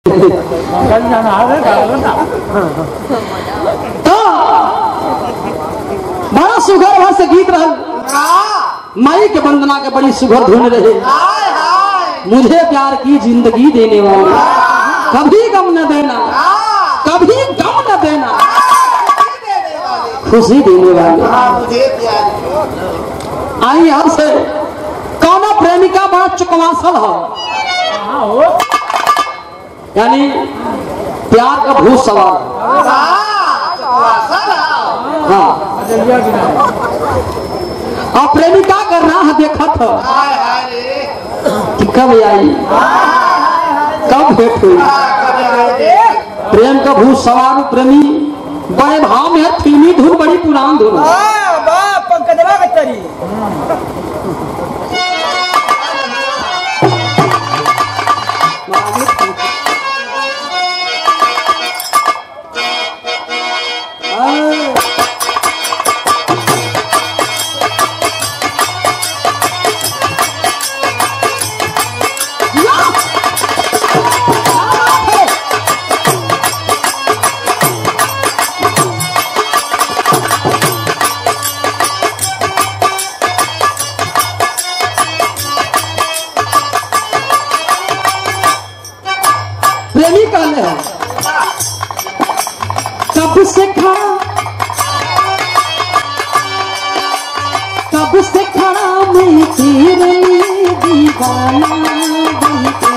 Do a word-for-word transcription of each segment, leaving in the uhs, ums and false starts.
तो बड़ा सुघर भाव से गीत रहा माई के वंदना के बड़ी सुघर धुन रहे। मुझे प्यार की जिंदगी देने वाला, कभी गम न देना, कभी गम न देना, खुशी देने वाले। आई हर से कौना प्रेमिका बड़ा चुकवासल हो, यानी प्यार का भूत सवार। हाँ, और प्रेमिका का राह देखा था कि कब आई, कब भेंट हुई। प्रेम का भूत सवार प्रेमी बड़े भाव में है, फिल्मी धुन बड़ी पुरान धुन। प्रेमी कहले हैं कब से खड़ा, कब से खड़ा मैं तेरे दीवाना बनके।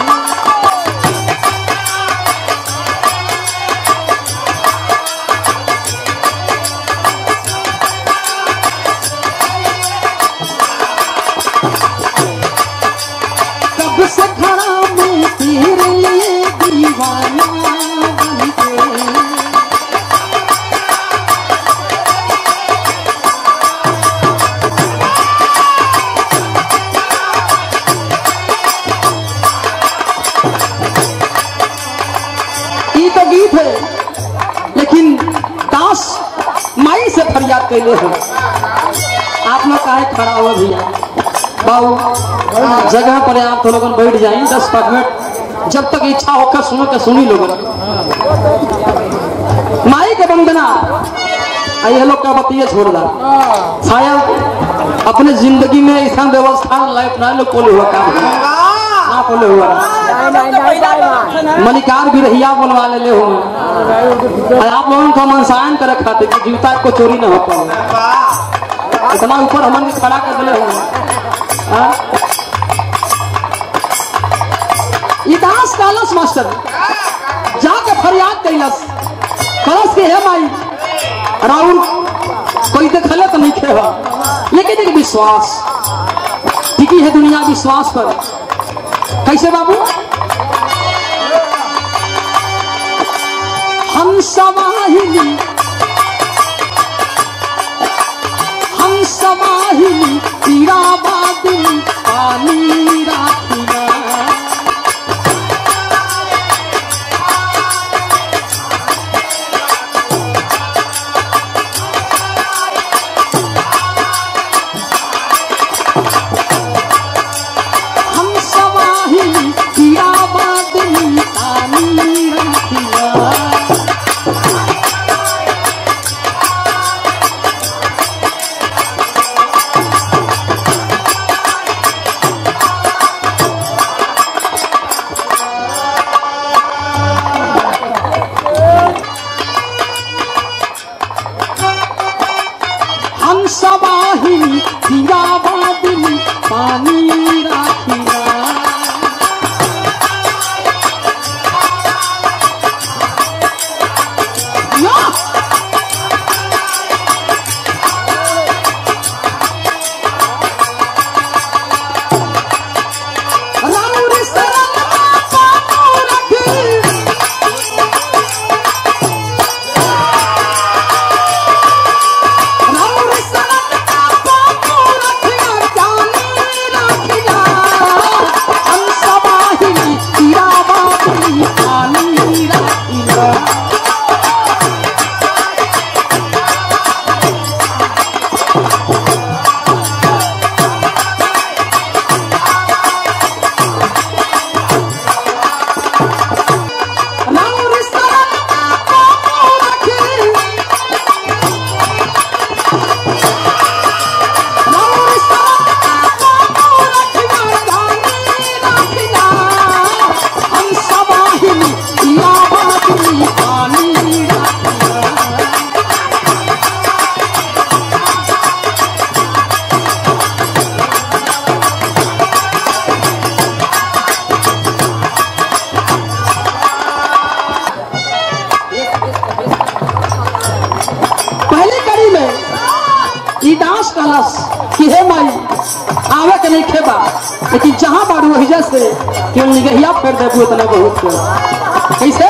कब से खड़ा मैं तेरे दीवाना बनके। ये तो गीत है, लेकिन दास माई से फरियाद कैले हैं। आप लोग काहे खड़ा हुआ भैया बाबू, जगह पर आप तो लोग बैठ जाए दस पाँच मिनट, जब तक इच्छा होकर सुनो के सुनी लोग। माई के वंदना ये लोग का बतिये छोड़ दा, शायद अपने जिंदगी में ऐसा व्यवस्था लाइफ ना लोग बोले हुआ काम ना बोले हुआ। मलिकार भी रहिया बोलवा ले हो, आप लोगों को मनसायन कर रखा थे कि जूता को चोरी न हो पाए, इतना ऊपर हमन खड़ा कर दिले हो। इतिहास कालस मास्टर जाके फरियाद कैलस, कलश के है माई राउर कोई देखले तो नहीं खेवा, लेकिन एक विश्वास टिकी है दुनिया विश्वास पर। कैसे बाबू, हम समाहिनी हम समाहिनी पीड़ा बादिल पानी राखिना। कहलस कि हे माई आवे के नहीं खेबा, लेकिन जहाँ बारू वही से क्यों निगहिया फेर देबू इतना बहुत के कैसे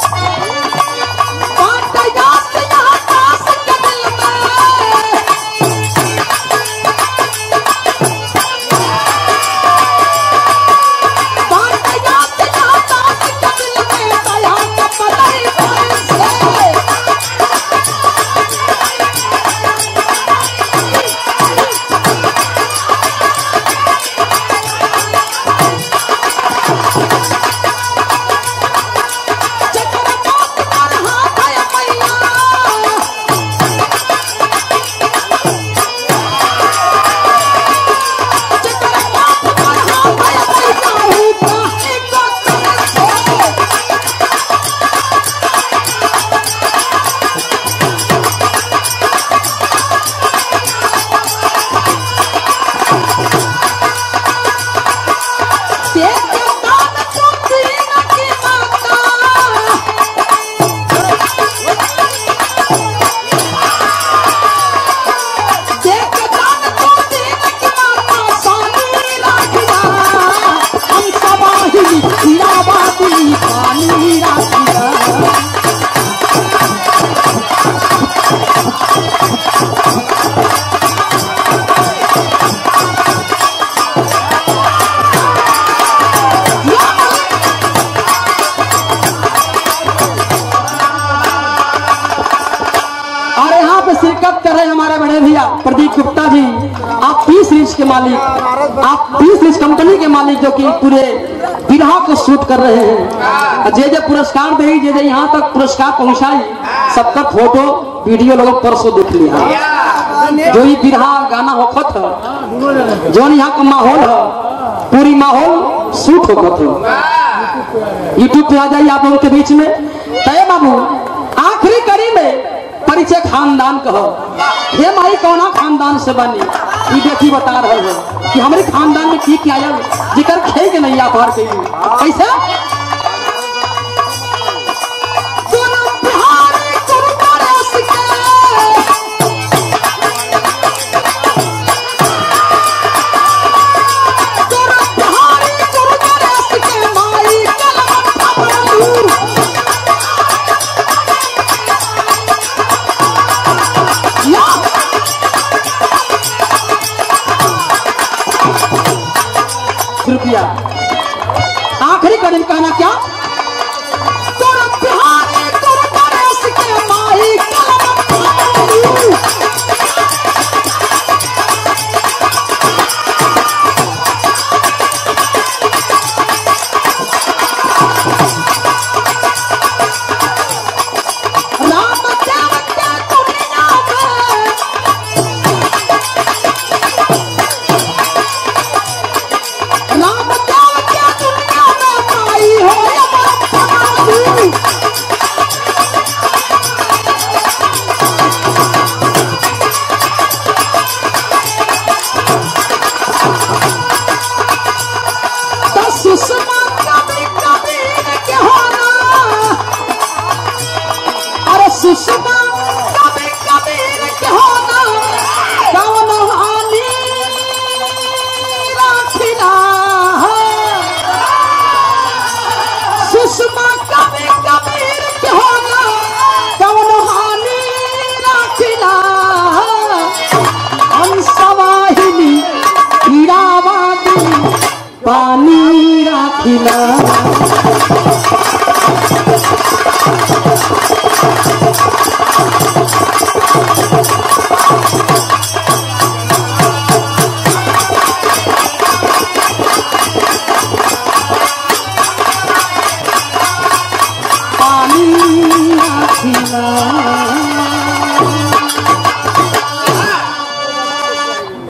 शिरकत कर रहे हमारे बड़े भैया प्रदीप गुप्ता जी। आप पीस रिच के मालिक, आप पीस रिच कंपनी के मालिक जो कि पूरे बिरहा को शूट कर रहे हैं। जे जे पुरस्कार दे जे जे यहाँ तक पुरस्कार पहुँचाई सबका फोटो वीडियो लोग परसों देख लिया। जो ये बिरहा गाना होखत है, जो यहाँ का माहौल है, पूरी माहौल शूट होखत है। यूट्यूब पे आ जाइए आप लोगों के बीच में। तय बाबू आखिरी कड़ी में परिचय खानदान कहो, हे माई कौना खानदान से बनी ये देखी बता रहे हो कि हमारे खानदान में की क्या आयल जिकर खे के नहीं आप के कैसे रुपया आखिरी कदम कहना क्या सुषमा कभी कबीर के होना कौन हानि राखिला सुषमा कभी कबीर के होना कौन हानि राखिला हंसवाहिनी हीरावादी पानी राखिला पानी राखिला।